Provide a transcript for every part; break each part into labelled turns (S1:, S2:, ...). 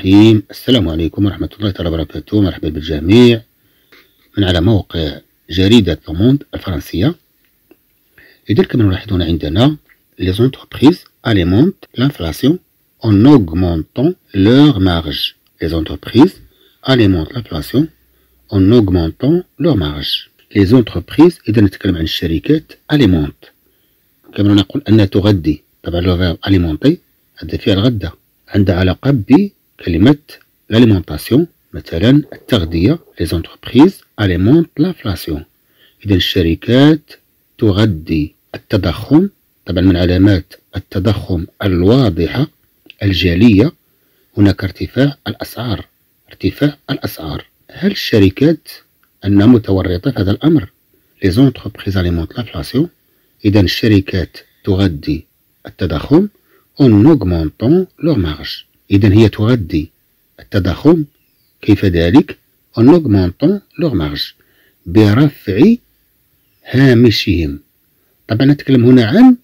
S1: الرحيم. السلام عليكم ورحمة الله تعالى وبركاته. مرحبا بالجميع من على موقع جريدة لوموند الفرنسية. إذا كما نلاحظون عندنا les entreprises alimentent l'inflation en augmentant leur marge. Les entreprises alimentent l'inflation en augmentant leur marge. Les entreprises إذا نتكلم عن الشركات alimentent كما نقول أنها تغذي. طبعا لو فيرب alimenter هذا فيها الغدة عندها علاقة بكلمة l'alimentation، مثلا التغذية. les entreprises alimentent l'inflation. إذا الشركات تغذي التضخم. طبعا من علامات التضخم الواضحة الجالية هناك ارتفاع الأسعار. هل الشركات أنها متورطة في هذا الأمر؟ les entreprises alimentent l'inflation. إذا الشركات تغذي التضخم en augmentant leur marge. إذا هي تغذي التضخم كيف ذلك؟ en augmentant leur marge برفع هامشهم. طبعا نتكلم هنا عن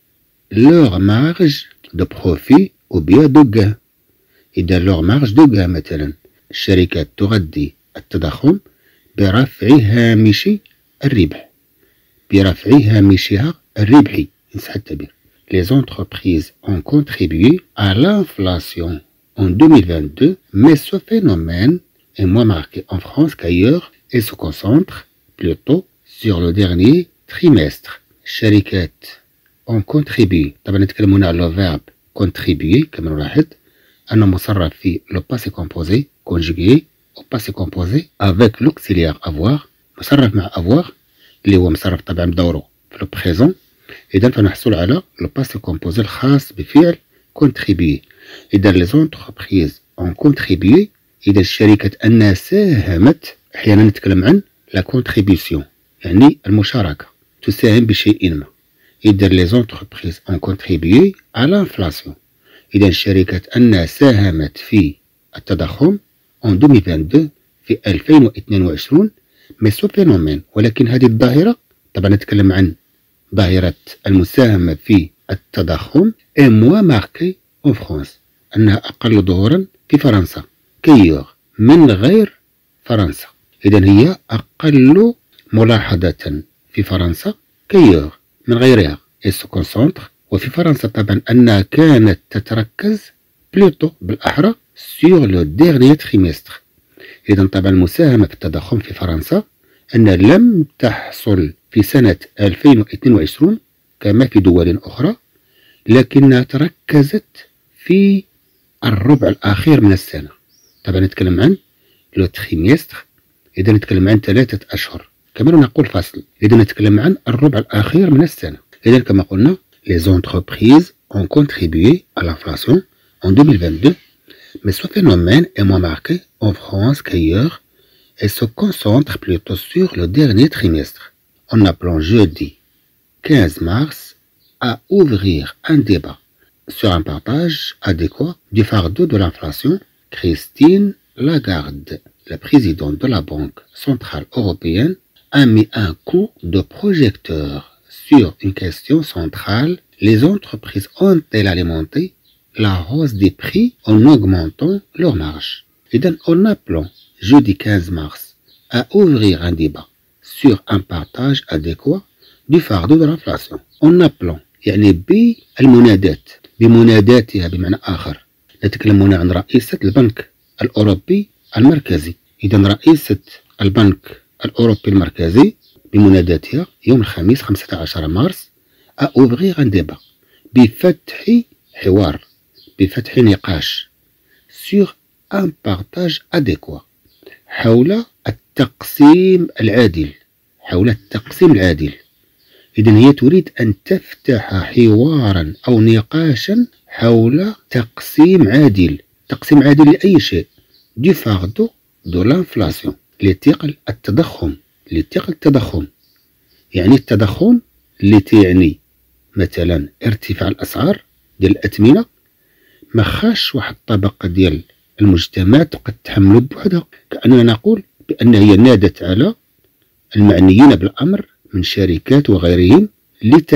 S1: leur marge de profit ou bien de gain. إذا leur marge de gain مثلا الشركات تغذي التضخم برفع هامش الربح، برفع هامشها الربحي إن صح التعبير. Les entreprises ont contribué à l'inflation en 2022, mais ce phénomène est moins marqué en France qu'ailleurs et se concentre plutôt sur le dernier trimestre. الشركات ont contribué. طبعا نتكلم هنا على verbe contribuer كما نلاحظ أنه مصرف في le passé composé conjugué au passé composé avec l'auxiliaire avoir. مصرف مع avoir اللي هو مصرف طبعا بدوره في le présent. إذا فنحصل على le passé composé الخاص بفعل contribuer. إذا les entreprises ont contribué. إذا الشركات أنها ساهمت. أحيانا نتكلم عن la contribution يعني المشاركة، تساهم بشيء ما. إذا les entreprises ont contribué à l'inflation. إذا الشركات أنها ساهمت في التضخم en 2022 في 2022 mais ce phénomène ولكن هذه الظاهرة طبعا نتكلم عن ظاهرة المساهمة في التضخم est moins marquée en France أنها أقل ظهورا في فرنسا كيور من غير فرنسا. إذا هي أقل ملاحظة في فرنسا كيور من غيرها. et se concentre وفي فرنسا طبعا أنها كانت تتركز بلوتو بالأحرى sur le dernier trimestre. إذا طبعا المساهمة في التضخم في فرنسا أن لم تحصل في سنة 2022 كما في دول أخرى، لكنها تركزت في الربع الأخير من السنة. طبعا نتكلم عن لو تريمستر، إذا نتكلم عن 3 أشهر كما نقول فصل. إذا نتكلم عن الربع الأخير من السنة. إذا كما قلنا les entreprises ont contribué à l'inflation en 2022, mais ce phénomène est moins marqué en France qu'ailleurs et se concentre plutôt sur le dernier trimestre. En appelant jeudi 15 mars à ouvrir un débat sur un partage adéquat du fardeau de l'inflation, Christine Lagarde, la présidente de la Banque centrale européenne, a mis un coup de projecteur sur une question centrale. Les entreprises ont-elles alimenté la hausse des prix en augmentant leur marge? Et donc, en appelant jeudi 15 mars à ouvrir un débat sur un partage adéquat du fardeau de l'inflation. En appelant يعني بالمنادات بمناداتها بمعنى آخر. نتكلم هنا عن رئيسة البنك الأوروبي المركزي. إذا رئيسة البنك الأوروبي المركزي بمناداتها يوم الخميس 15 مارس à ouvrir un débat بفتح حوار، بفتح نقاش sur un partage adéquat حول التقسيم العادل. إذن هي تريد أن تفتح حوارا أو نقاشا حول تقسيم عادل لأي شيء du fardeau de l'inflation لثقل التضخم. يعني التضخم اللي تعني مثلا ارتفاع الأسعار ديال الأثمنة ما خاش واحد الطبقة ديال المجتمع قد تحمل بوحدها. كأننا نقول بأن هي نادت على المعنيين بالأمر من شركات وغيرهم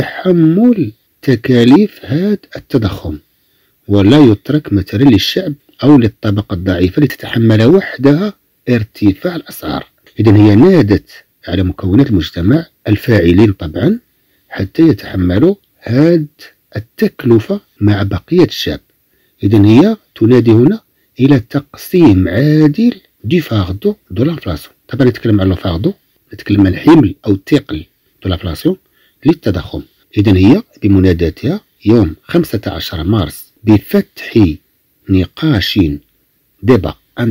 S1: لتحمل تكاليف هذا التضخم، ولا يترك مثلا للشعب أو للطبقة الضعيفة لتتحمل وحدها ارتفاع الأسعار. إذن هي نادت على مكونات المجتمع الفاعلين طبعا حتى يتحملوا هذه التكلفة مع بقية الشعب. إذن هي تنادي هنا إلى تقسيم عادل دو فاردو دو لانفلاسيون. طبعا نتكلم عن لو نتكلم عن الحمل أو الثقل دو لانفلاسيون للتضخم. إذن هي بمناداتها يوم 15 مارس بفتح نقاش ديبا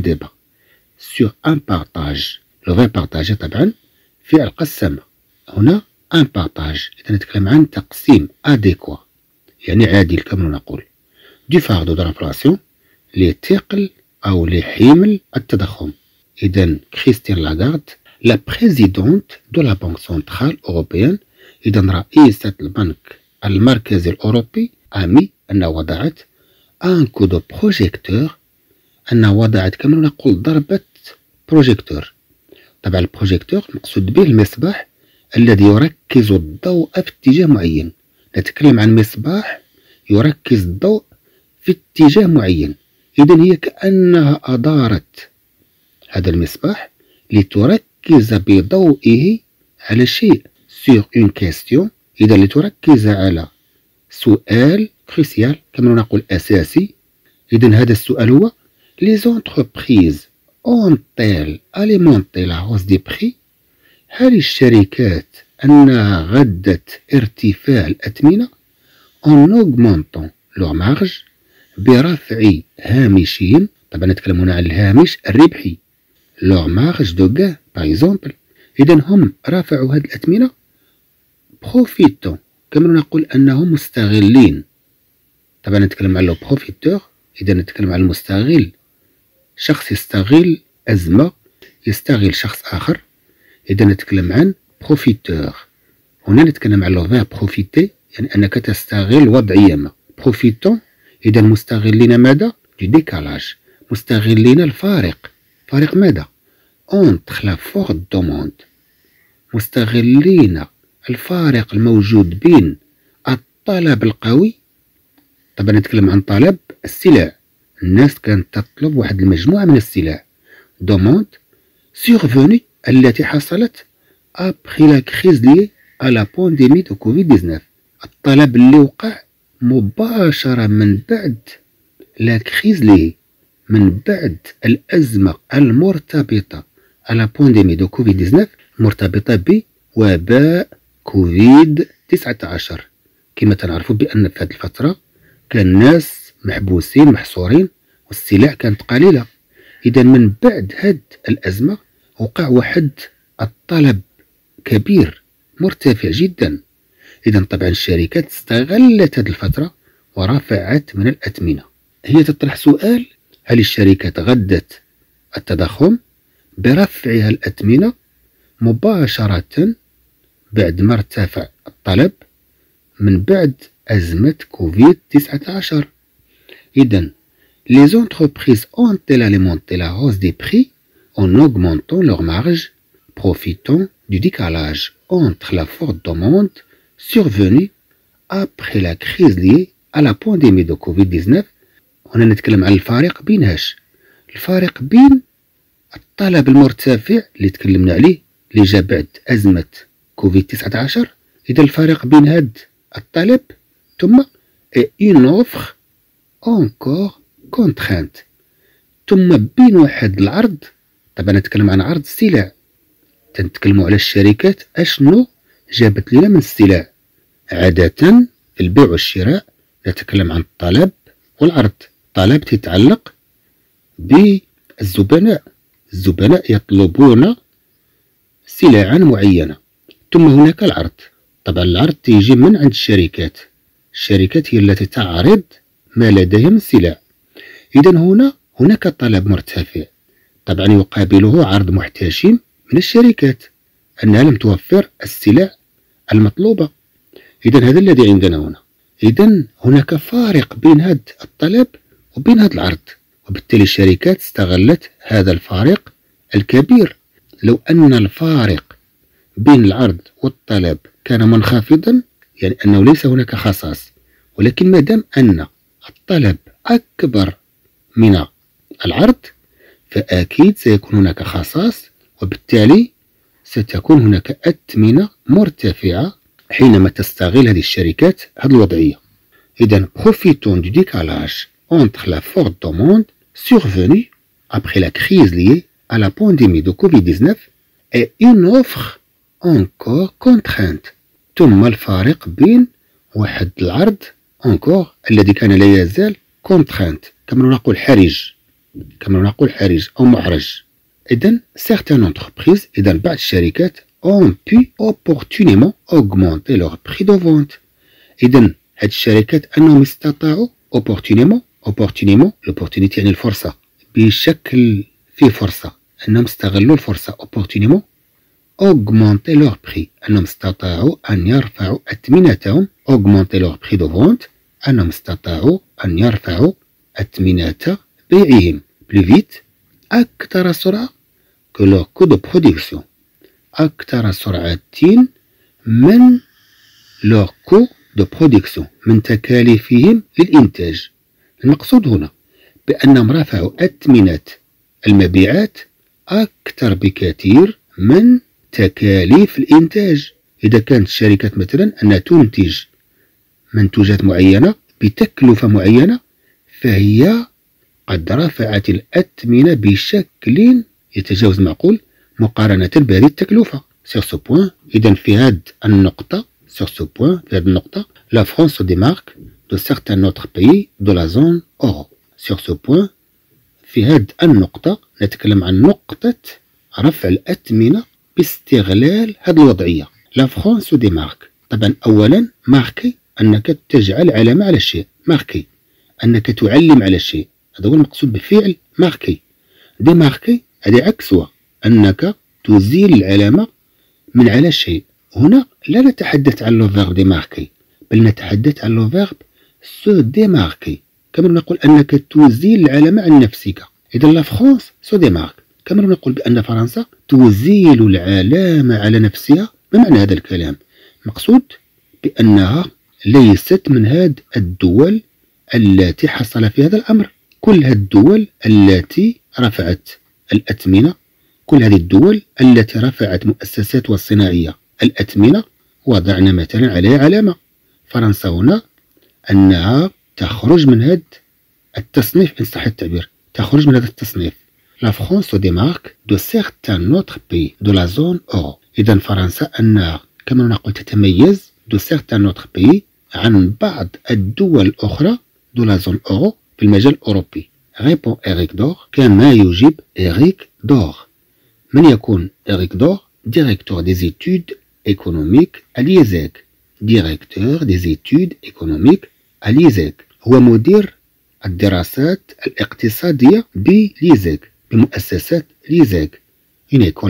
S1: sur un partage. لو فان بارتاج طبعا فعل قسم، هنا ان بارتاج، إذا نتكلم عن تقسيم اديكوا يعني عادل كما نقول دو فاردو دو لانفلاسيون لثقل أو لحمل التضخم. إذا كريستين لاغارد لا بريزيدونت دو لا بنك سنترال أوروبيان، إذا رئيسة البنك المركزي الأوروبي، أنها وضعت ان كو دو بروجيكتور، أنها وضعت كما نقول ضربة بروجيكتور. طبعا البروجيكتور مقصود به المصباح الذي يركز الضوء في اتجاه معين. نتكلم عن مصباح يركز الضوء في اتجاه معين. إذن هي كأنها أدارت هذا المصباح لتركز بضوئه على شيء sur une question، إذا لتركز على سؤال كروسيال كما نقول أساسي. إذن هذا السؤال هو les entreprises ont-elles alimenté la hausse des prix؟ هل الشركات أنها غدت ارتفاع الأثمنة en augmentant leur marge، برفع هامشهم. طبعا نتكلم هنا عن الهامش الربحي leur marge de gain par exemple. إذا هم رفعوا هذه الأثمنة profitant، كما نقول أنهم مستغلين. طبعا نتكلم عن لو بروفيتور، إذا نتكلم عن المستغل، شخص يستغل أزمة، يستغل شخص آخر. إذا نتكلم عن بروفيتور. هنا نتكلم عن لو فان بروفيتي، يعني أنك تستغل وضعية ما. بروفيتون إذا مستغلين ماذا؟ دو ديكالاج، مستغلين الفارق. فارق ماذا؟ entre la forte demande، مستغلين الفارق الموجود بين الطلب القوي. طبعا نتكلم عن طلب السلع، الناس كانت تطلب واحد المجموعة من السلع. دوموند سيرفوني التي حصلت après la crise liée à la pandémie de Covid-19، الطلب اللي وقع مباشرة من بعد لا كريز لي، من بعد الأزمة المرتبطة على بانديمي دو كوفيد 19 مرتبطة بوباء كوفيد 19. كما تنعرفوا بأن في هذه الفترة كان الناس محبوسين محصورين والسلع كانت قليلة. إذا من بعد هذه الأزمة وقع واحد الطلب كبير مرتفع جدا. إذا طبعا الشركات استغلت هذه الفترة ورفعت من الأثمنة. هي تطرح سؤال: هل الشركات غدت التضخم برفعها الأثمنة مباشرة بعد ما ارتفع الطلب من بعد أزمة كوفيد 19؟ إذن les entreprises ont-elles alimenté la hausse des prix en augmentant leurs marges, profitant du décalage entre la forte demande survenue après la crise liée à la pandémie de Covid-19. هنا نتكلم عن الفارق بينهاش، الفارق بين الطلب المرتفع اللي تكلمنا عليه اللي جاء بعد أزمة كوفيد 19. إذا الفارق بين هذا الطلب ثم une offre encore contrainte، ثم بين واحد العرض. طبعا نتكلم عن عرض السلع، تنتكلموا على الشركات أشنو جابت لنا من السلع. عادة في البيع والشراء نتكلم عن الطلب والعرض. الطلب تتعلق بالزبناء، الزبناء يطلبون سلعا معينة، ثم هناك العرض. طبعا العرض تيجي من عند الشركات، الشركات هي التي تعرض ما لديها من سلع. إذا هناك طلب مرتفع، طبعا يقابله عرض محتشم من الشركات أنها لم توفر السلع المطلوبة. إذا هذا الذي عندنا هنا. إذا هناك فارق بين هذا الطلب وبين هذا العرض، وبالتالي الشركات استغلت هذا الفارق الكبير. لو أن الفارق بين العرض والطلب كان منخفضا، يعني أنه ليس هناك خصاص، ولكن ما دام أن الطلب أكبر من العرض فأكيد سيكون هناك خصاص، وبالتالي ستكون هناك أثمنة مرتفعة حينما تستغل هذه الشركات هذه الوضعية. إذن profitons du décalage entre la forte demande survenue après la crise liée à la pandémie de Covid-19 et une offre encore contrainte. ثم الفارق بين واحد العرض encore الذي كان لا يزال contrainte، كما نقول حرج أو محرج. إذن certaines entreprises، إذن بعض الشركات ont pu opportunément augmenter leur prix de vente. إذن هاد الشركات أنهم استطاعوا opportunément l'opportunité يعني الفرصة، بشكل فيه فرصة، أنهم استغلوا الفرصة opportunément augmenter leur prix، أنهم استطاعوا أن يرفعوا أثمنتهم augmenter leur prix de vente، أنهم استطاعوا أن يرفعوا أثمنة بيعهم plus vite أكثر سرعة que leur coût de production، أكثر سرعة من leur coût de production، من تكاليفهم للإنتاج. المقصود هنا بأنهم رفعوا أثمنة المبيعات أكثر بكثير من تكاليف الإنتاج. إذا كانت الشركات مثلا أنها تنتج منتوجات معينة بتكلفة معينة، فهي قد رفعت الأثمنة بشكل يتجاوز المعقول مقارنة بهذه التكلفة. sur ce point، إذن في هذه النقطة la France se démarque de certains autres pays de la zone euro. sur ce point، في هذه النقطة نتكلم عن نقطة رفع الأثمنة باستغلال هذه الوضعية. la France se démarque، طبعا أولا ماركي أنك تجعل علامة على الشيء، ماركي أنك تعلم على الشيء، هذا هو المقصود بفعل ماركي. ديماركي هذه عكسها، أنك تزيل العلامة من على الشيء. هنا لا نتحدث عن لو فيرب ديماركي، بل نتحدث عن لو فيرب سو ديماركي، كما نقول أنك تزيل العلامة عن نفسك. إذا لا فرانس سو ديمارك، كما نقول بأن فرنسا تزيل العلامة على نفسها. ما معنى هذا الكلام؟ مقصود بأنها ليست من هذه الدول التي حصل في هذا الأمر. كل هذه الدول التي رفعت الأثمنة، كل هذه الدول التي رفعت مؤسسات والصناعية الأثمنة وضعنا مثلا عليها علامة. فرنسا هنا أنها تخرج من هذا التصنيف، إن صح التعبير، تخرج من هذا التصنيف. La France se démarque de certains autres pays de la zone euro. إذا فرنسا أنها كما نقول تتميز de certains autres pays عن بعض الدول الأخرى de la zone euro في المجال الأوروبي. répond Eric Dor، كما يجيب إريك دور. من يكون إريك دور؟ directeur des études économiques à l'IESEG. directeur des études économiques à l'IESEG، هو مدير الدراسات الاقتصادية بليزيغ، بمؤسسات ليزيغ. une école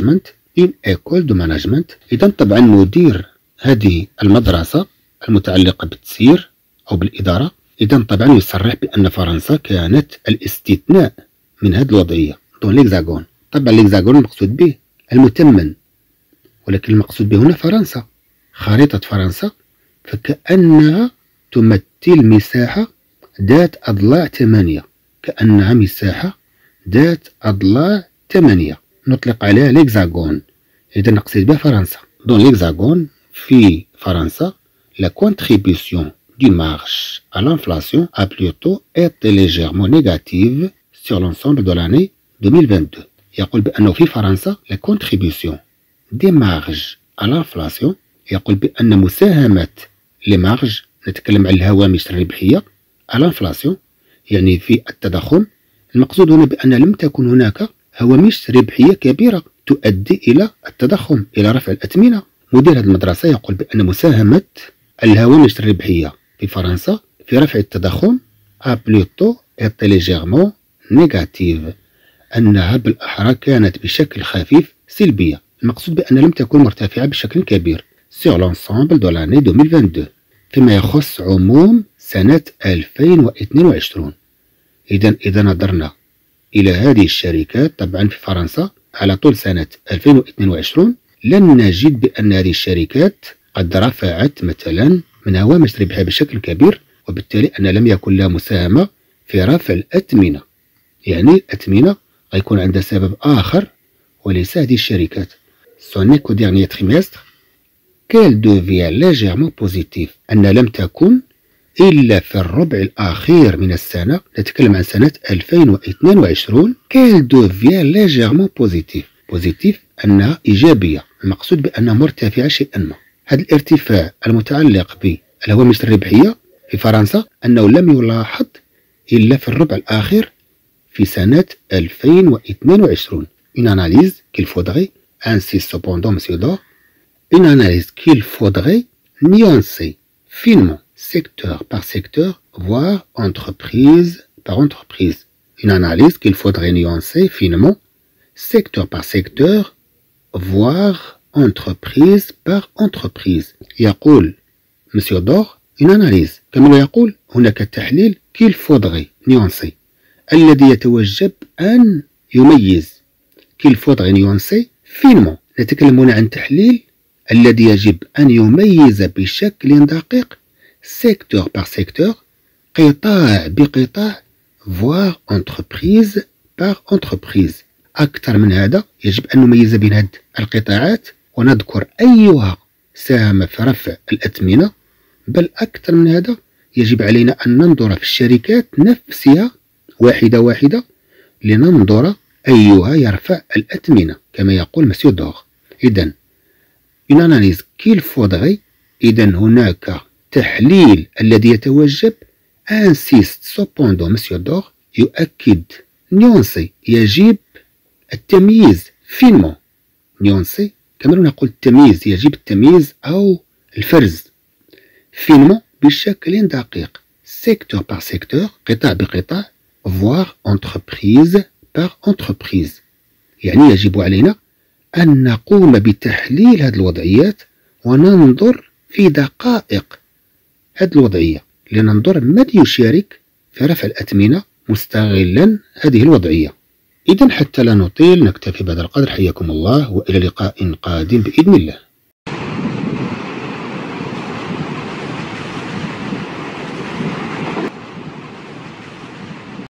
S1: de management. إذا طبعا مدير هذه المدرسة المتعلقة بالتسيير أو بالإدارة، إذا طبعا يصرح بأن فرنسا كانت الاستثناء من هذه الوضعية دون ليكزاغون. طبعا ليكزاغون المقصود به المتمن، ولكن المقصود به هنا فرنسا. خريطة فرنسا فكأنها تمثل مساحة ذات أضلاع 8، كأنها مساحة ذات أضلاع 8 نطلق عليها ليكزاغون. إذا نقصد بها فرنسا. دون ليكزاغون في فرنسا la contribution du marge à l'inflation a plutôt été légèrement négative sur l'ensemble de l'année 2022. يقول بأنه في فرنسا la contribution des marges à l'inflation، يقول بأن مساهمة لي مارج، نتكلم عن الهوامش الربحية à l'inflation يعني في التضخم. المقصود هنا بأن لم تكن هناك هوامش ربحية كبيرة تؤدي إلى التضخم، إلى رفع الأثمنة. مدير هذه المدرسة يقول بأن مساهمة الهوامش الربحية في فرنسا في رفع التضخم a plutôt été légèrement négative، أنها بالأحرى كانت بشكل خفيف سلبية. المقصود بأن لم تكن مرتفعة بشكل كبير sur l'ensemble de l'année 2022، فيما يخص عموم سنة 2022. إذا نظرنا إلى هذه الشركات طبعا في فرنسا على طول سنة 2022 لن نجد بأن هذه الشركات قد رفعت مثلا من هوامش ربحها بشكل كبير، وبالتالي أن لم يكن لها مساهمة في رفع الأثمنة. يعني الأثمنة غيكون عندها سبب آخر وليس هذه الشركات. Son éco dernier trimestre qu'elle devient légèrement positive، أن لم تكن إلا في الربع الأخير من السنة، نتكلم عن سنة 2022، qu'elle devient légèrement positive. positive أنها إيجابية، المقصود بأنها مرتفعة شيئا ما. هذا الارتفاع المتعلق بالهوامش الربحية في فرنسا أنه لم يلاحظ إلا في الربع الأخير في سنة 2022. Une analyse qu'il faudrait, insiste cependant M. Dor, une analyse qu'il faudrait nuancer finement, secteur par secteur, voire entreprise par entreprise. Une analyse qu'il faudrait nuancer finement, secteur par secteur, voire entreprise par entreprise. يقول M. Dor une analyse، كما يقول هناك تحليل qu'il faudrait nuancer، الذي يتوجب أن يميز. qu'il faudrait nuancer finement، نتكلم هنا عن تحليل الذي يجب أن يميز بشكل دقيق secteur par secteur، قطاع بقطاع، voire entreprise par entreprise. أكثر من هذا يجب أن نميز بين هذه القطاعات ونذكر أيها ساهم في رفع الأثمنة، بل أكثر من هذا يجب علينا أن ننظر في الشركات نفسها واحدة واحدة لننظر أيها يرفع الأثمنة كما يقول مسيو دور. إذن une analyse qu'il faudrait، إذن هناك تحليل الذي يتوجب، insiste cependant مسيو دور يؤكد، nuancer يجب التمييز finement، nuancer كما نقول التمييز، يجب التمييز أو الفرز finement بشكل دقيق، secteur par secteur، قطاع بقطاع، voire entreprise par entreprise. يعني يجب علينا أن نقوم بتحليل هذه الوضعيات وننظر في دقائق هذه الوضعية لننظر من يشارك في رفع الأثمنة مستغلا هذه الوضعية. إذن حتى لا نطيل نكتفي بهذا القدر، حياكم الله وإلى لقاء قادم بإذن الله.